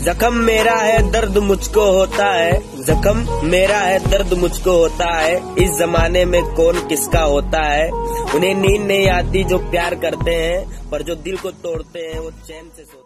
जख्म मेरा है दर्द मुझको होता है, जख्म मेरा है दर्द मुझको होता है। इस जमाने में कौन किसका होता है। उन्हें नींद नहीं आती जो प्यार करते हैं, पर जो दिल को तोड़ते हैं वो चैन से सोते हैं।